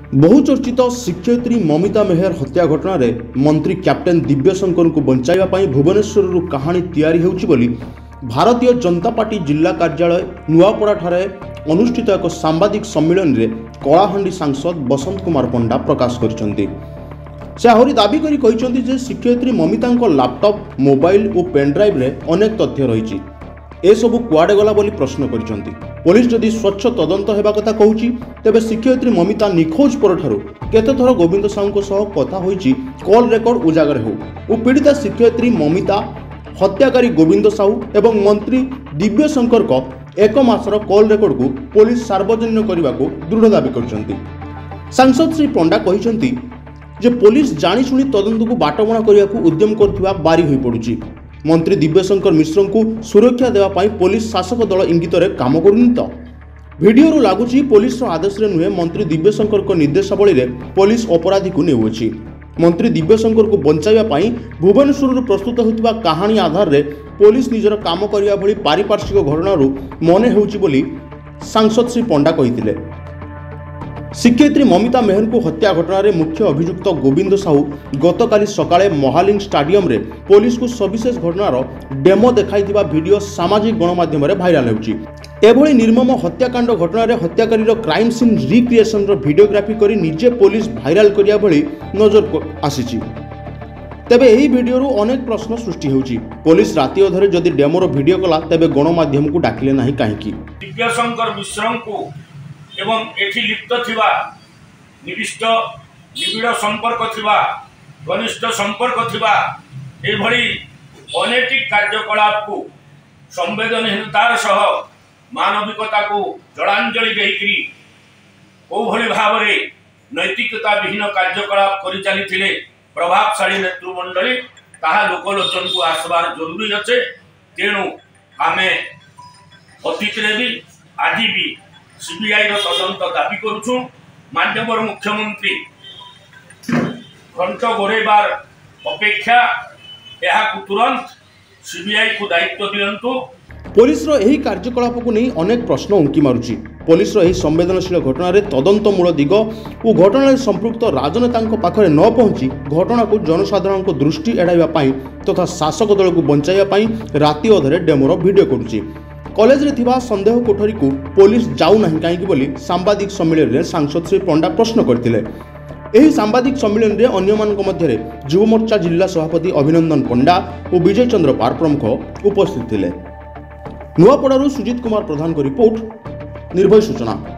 बहुचर्चित शिक्षयित्री ममिता मेहर हत्या घटना रे मंत्री कैप्टेन दिव्यशंकर को बंचाइबा भुवनेश्वर कहानी तैयारी होउछि बोली भारतीय जनता पार्टी जिला कार्यालय नुआपड़ा ठारे अनुष्ठित एक सांबादिक सम्मेलन रे कलाहांडी सांसद बसंत कुमार पंडा प्रकाश करिसेंति। से आहरी दाबी करी कहिसेंति जे शिक्षयित्री ममिता लैपटॉप मोबाइल और पेनड्राइव रे अनेक तथ्य रही ए सबु कुआडे गला बोली प्रश्न करिसेंति। पुलिस जदि स्वच्छ तदंत हेबा कथा कहूछि तेबे शिक्षयित्री ममिता निखोज परठारु केते थर गोविंद साहू सह कथा होइछि कॉल रेकर्ड उजागर हो और पीड़िता शिक्षयित्री ममिता हत्याकारी गोविंद साहू एवं मंत्री दिव्यशंकर को एक मासर कॉल रेकर्ड को पुलिस सार्वजनिक करने को दृढ़ दाबी करछंती। सांसद श्री पंडा कहिसेंति जे पुलिस जानिशुणी तदंत को बाटबणा करने को उद्यम करथिबा बारी होई पडुछि। मंत्री दिव्यशंकर मिश्र को सुरक्षा देवा पाई पुलिस शासक दल इंगित काम करुनी तो वीडियो लगुच पुलिस आदेश रे नुहे मंत्री दिव्यशंकर को निर्देशावली रे पुलिस अपराधी को नेउछि। मंत्री दिव्यशंकर को बंचाइबा पाई भुवनेश्वर प्रस्तुत होतिबा कहानी आधार रे पुलिस निजर काम करिया भली पारिपार्श्विक घटनारू मने हेउछि बोली सांसद श्री पंडा कहिथिले। शिक्षयित्री ममिता मेहर को हत्या घटना रे मुख्य अभियुक्त गोविंद साहू गतकाली सकाळे महालिंग स्टाडियम रे पुलिस को सविशेष घटनार डेमो देखाइथिबा वीडियो सामाजिक गणमाध्यम रे भाइराल हेउछि। एभली निर्मम हत्याकांड घटना रे हत्याकारीर क्राइम सीन रिक्रिएशन रो वीडियोग्राफी करी निजे पुलिस भाइराल करिया भली नजर आसीछि। तेबे एही वीडियो रो अनेक प्रश्न सृष्टि हेउछि। पुलिस राति अधरे जदि डेमो रो वीडियो कला तेबे गणमाध्यम को डाकिले नाही काहेकि। दिव्यशंकर मिश्र को एवं एठी लिप्त थिबा निबिड़ संपर्क थिबा घनिष्ठ संपर्क थिबा एभली अनैतिक कार्यकलाप को संवेदनहीनतार सह मानविकता को जलांजलि देकरी कोभली भाव में नैतिकता विहीन कार्यकलाप करि चली प्रभावशाली नेतृमंडली ताहा लोकलोचन को आसबार जरूरी अच्छे। तेणु आमे अतीत भी आज भी सीबीआई तदंत दाबी करुछु। माननीय मुख्यमंत्री घंट गोरेबार अपेक्षा यह तुरंत सीबीआई को दायित्व दियंतु। पुलिस रो एही कार्यकलाप को नहीं अनेक प्रश्न उंकी मारुछि। पुलिस रो एही संवेदनशील घटना रे तदंतमूल दिग और घटना रे संपृक्त राजनेता पाखरे न पहुंची घटना को जनसाधारण को दृष्टि एड़ाइबा पाई तथा शासक दल को बंचाइबा पाई राति अधरे डेमोर वीडियो करुछि। कॉलेज रे थिबा संदेह कोठरी को पुलिस जाऊ नाही काहेकि बोली सांबादिक सम्मेलन रे सांसद श्री पंडा प्रश्न करथिले। एही सांबादिक सम्मेलन रे अन्य मानक मध्यरे युव मोर्चा जिला सभापति अभिनंदन पंडा और विजय चंद्र पार प्रमुख उपस्थित थिले। नुआपड़ारू सुजित कुमार प्रधान को रिपोर्ट निर्भय सूचना।